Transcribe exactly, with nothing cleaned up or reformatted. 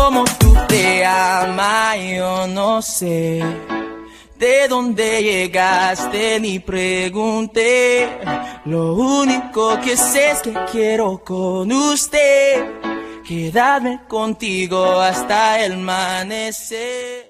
como tú te amas, yo no sé de dónde llegaste ni pregunté. Lo único que sé es que quiero con usted quedarme contigo hasta el amanecer.